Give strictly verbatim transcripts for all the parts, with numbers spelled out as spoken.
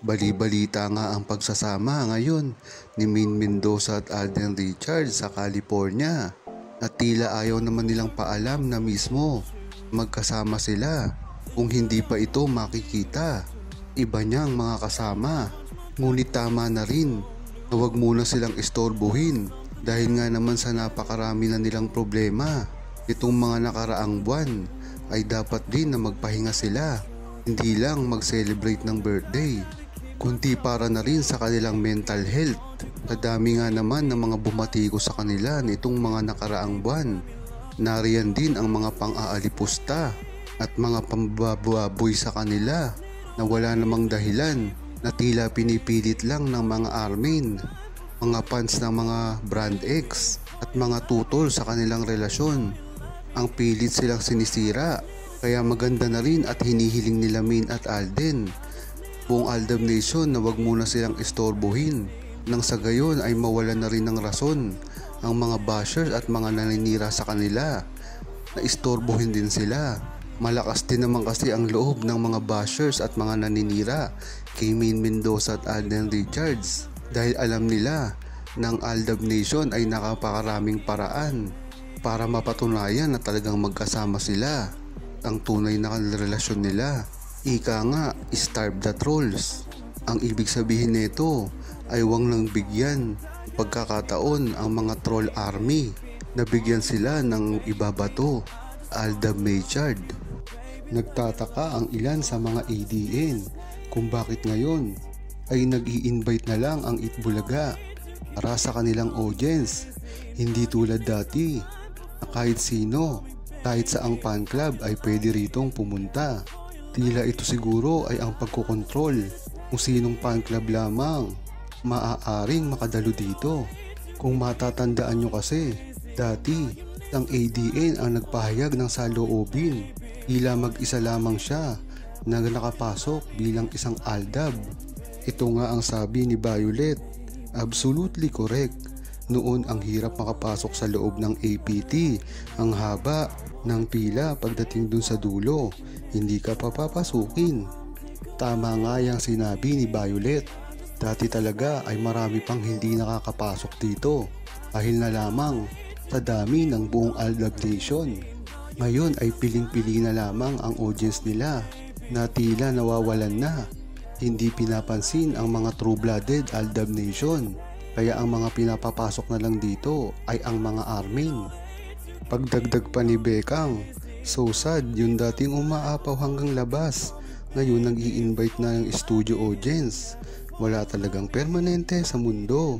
Bali-balita nga ang pagsasama ngayon ni Maine Mendoza at Alden Richards sa California at tila ayaw naman nilang paalam na mismo magkasama sila kung hindi pa ito makikita. Iba niyang mga kasama, ngunit tama na rin na huwag muna silang istorbohin dahil nga naman sa napakarami na nilang problema. Itong mga nakaraang buwan ay dapat din na magpahinga sila, hindi lang mag-celebrate ng birthday kundi para na rin sa kanilang mental health. Kadami nga naman ng mga bumatigo sa kanila nitong mga nakaraang buwan. Nariyan din ang mga pang-aalipusta at mga pambababoy sa kanila na wala namang dahilan, na tila pinipilit lang ng mga armin, mga fans ng mga brand X at mga tutol sa kanilang relasyon. Ang pilit silang sinisira, kaya maganda na rin at hinihiling nila Maine at Alden, buong Aldab Nation, na wag muna silang istorbohin nang sa gayon ay mawalan na rin ng rason ang mga bashers at mga naninira sa kanila na istorbohin din sila. Malakas din naman kasi ang loob ng mga bashers at mga naninira kay Maine Mendoza at Alden Richards dahil alam nila ng Aldab Nation ay nakapakaraming paraan para mapatunayan na talagang magkasama sila, ang tunay na relasyon nila. Ika nga, starve the trolls. Ang ibig sabihin nito ay wag nang bigyan pagkakataon ang mga troll army na bigyan sila ng ibabato. Aldab Machard. Nagtataka ang ilan sa mga A D N kung bakit ngayon ay nag-i-invite na lang ang Itbulaga para sa kanilang audience, hindi tulad dati na kahit sino, kahit saang fan club ay pwede ritong pumunta. Tila ito siguro ay ang pagkokontrol kung sinong fan club lamang maaaring makadalo dito. Kung matatandaan nyo kasi, dati ang A D N ang nagpahayag ng saloobin, tila mag-isa lamang siya na nakapasok bilang isang Aldab. Ito nga ang sabi ni Violet, absolutely correct. Noon ang hirap makapasok sa loob ng A P T, ang haba ng pila pagdating dun sa dulo, hindi ka papapasukin. Tama nga yung sinabi ni Violet, dati talaga ay marami pang hindi nakakapasok dito dahil na lamang sa dami ng buong Aldab Nation. Ngayon ay piling-pili na lamang ang audience nila na tila nawawalan na. Hindi pinapansin ang mga true-blooded Aldab Nation, kaya ang mga pinapapasok na lang dito ay ang mga armin. Pagdagdag pa ni Bekang, so sad, yung dating umaapaw hanggang labas, ngayon nag-i-invite na ng studio audience. Wala talagang permanente sa mundo.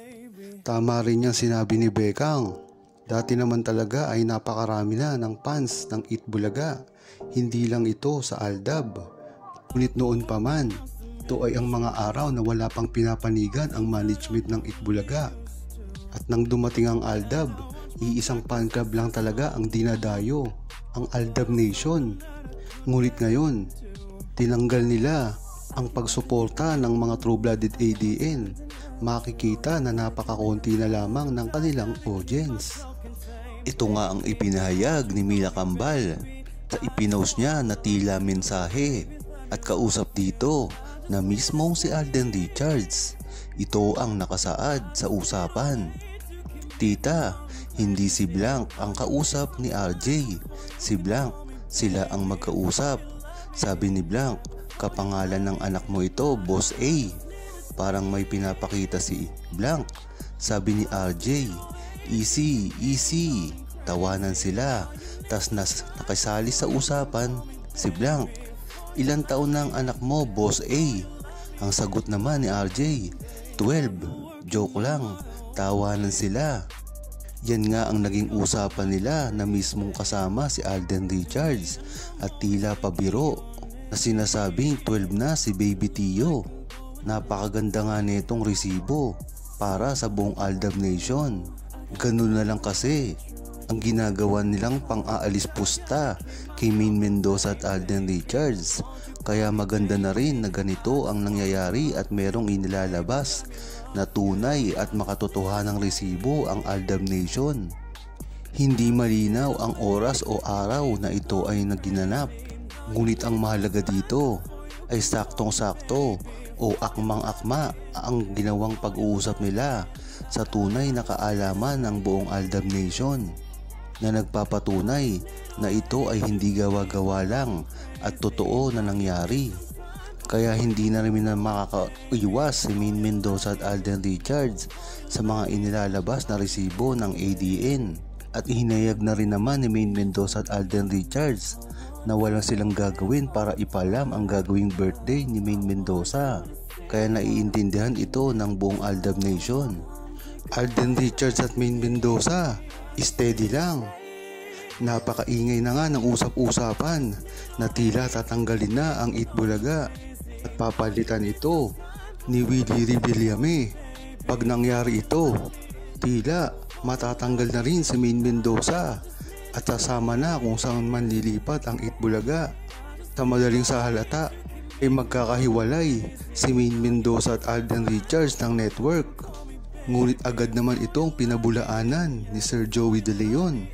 Tama rin yung sinabi ni Bekang, dati naman talaga ay napakarami na ng fans ng Itbulaga, hindi lang ito sa Aldab. Ngunit noon pa man, ito ay ang mga araw na wala pang pinapanigan ang management ng Itbulaga. At nang dumating ang Aldab, iisang fan club lang talaga ang dinadayo, ang Aldab Nation. Ngunit ngayon, tinanggal nila ang pagsuporta ng mga true-blooded A D N. Makikita na napakakunti na lamang ng kanilang audience. Ito nga ang ipinahayag ni Mila Kambal sa ipinost niya na tila mensahe at kausap dito na mismong si Alden Richards. Ito ang nakasaad sa usapan. Tita, hindi si Blank ang kausap ni R J. Si Blank, sila ang magkausap. Sabi ni Blank, kapangalan ng anak mo ito, Boss A. Parang may pinapakita si Blank. Sabi ni R J, easy, easy. Tawanan sila. Tas nas nakisali sa usapan si Blank, ilang taon na ang anak mo, Boss A? Ang sagot naman ni R J, twelve. Joke lang. Tawanan sila. Yan nga ang naging usapan nila na mismong kasama si Alden Richards at tila pabiro na sinasabing twelve na si Baby Tio. Napakaganda nga nitong resibo para sa buong Aldab Nation. Ganun na lang kasi ang ginagawa nilang pang-aalis pusta kay Maine Mendoza at Alden Richards. Kaya maganda na rin na ganito ang nangyayari at merong inilalabas na tunay at makatotohanang resibo ang Aldab Nation. Hindi malinaw ang oras o araw na ito ay naginanap. Ngunit ang mahalaga dito, ay saktong-sakto o akmang-akma ang ginawang pag-uusap nila sa tunay na kaalaman ng buong Aldab Nation na nagpapatunay na ito ay hindi gawa-gawa lang at totoo na nangyari. Kaya hindi na rin na makakaiwas si Maine Mendoza at Alden Richards sa mga inilalabas na resibo ng A D N. At ihinayag na rin naman ni Maine Mendoza at Alden Richards na walang silang gagawin para ipalam ang gagawing birthday ni Maine Mendoza. Kaya naiintindihan ito ng buong Aldab Nation. Alden Richards at Maine Mendoza, steady lang. Napakaingay na nga ng usap-usapan na tila tatanggalin na ang Itbulaga at papalitan ito ni Willie Rebillame. Pag nangyari ito, tila matatanggal na rin si Maine Mendoza at sasama na kung saan man lilipat ang Itbulaga. Sa madaling sahalata ay magkakahiwalay si Maine Mendoza at Alden Richards ng network. Ngunit agad naman itong pinabulaanan ni Sir Joey De Leon.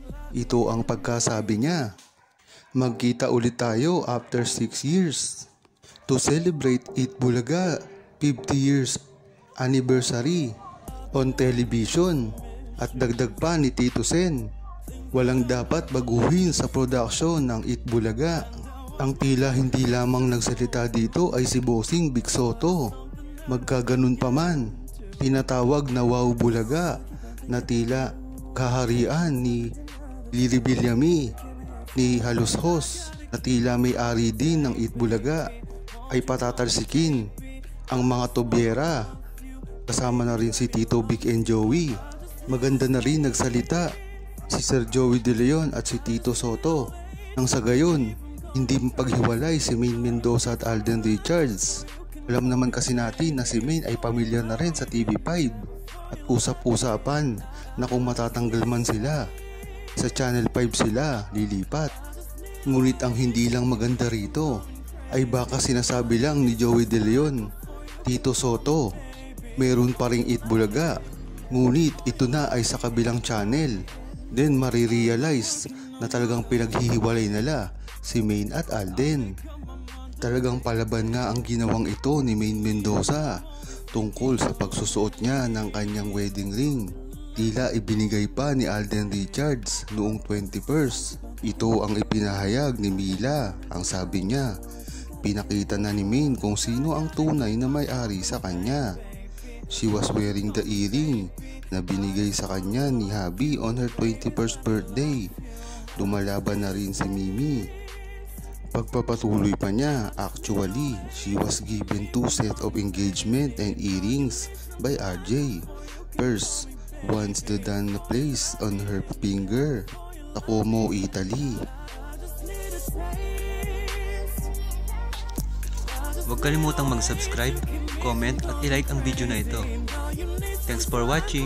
Ito ang pagkasabi niya, magkita ulit tayo after six years to celebrate Itbulaga fifty years anniversary on television. At dagdag pa ni Tito Sen, walang dapat baguhin sa production ng Itbulaga. Ang tila hindi lamang nagsalita dito ay si Bossing Vic Soto. Magkaganon pa man, tinatawag na Wow Bulaga na tila kaharian ni Liri Villame ni Halos Hos na tila may-ari din ng Itbulaga ay patatalsikin ang mga tobyera, kasama na rin si Tito Vic and Joey. Maganda na rin nagsalita si Sir Joey De Leon at si Tito Soto nang sa gayon hindi paghiwalay si Maine Mendoza at Alden Richards. Alam naman kasi natin na si Maine ay pamilyar na rin sa T V five at usap-usapan na kung matatanggal man sila, sa Channel five sila lilipat. Ngunit ang hindi lang maganda rito ay baka sinasabi lang ni Joey De Leon, Tito Soto, meron pa ring Itbulaga, ngunit ito na ay sa kabilang channel. Then marirealize na talagang pinaghihiwalay nila si Maine at Alden. Talagang palaban nga ang ginawang ito ni Maine Mendoza tungkol sa pagsusuot niya ng kanyang wedding ring. Tila ibinigay pa ni Alden Richards noong twenty-first. Ito ang ipinahayag ni Mila. Ang sabi niya, pinakita na ni Maine kung sino ang tunay na may-ari sa kanya. She was wearing the earring na binigay sa kanya ni Habi on her twenty-first birthday. Lumalaban na rin si Mimi. Pagpapatuloy pa niya, actually, she was given two set of engagement and earrings by R J. First, once the done placed on her finger sa Como, Italy. Huwag kalimutang mag-subscribe, comment at i-like ang video na ito. Thanks for watching!